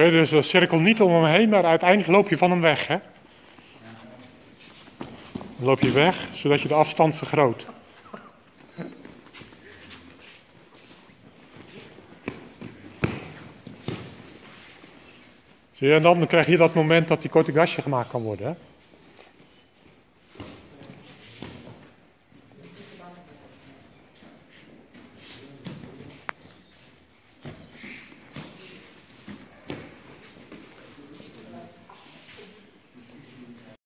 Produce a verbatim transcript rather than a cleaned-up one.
okay, dus uh, cirkel niet om hem heen, maar uiteindelijk loop je van hem weg, hè? Dan loop je weg, zodat je de afstand vergroot. Zie je, en dan krijg je dat moment dat die kotegashi gemaakt kan worden, hè?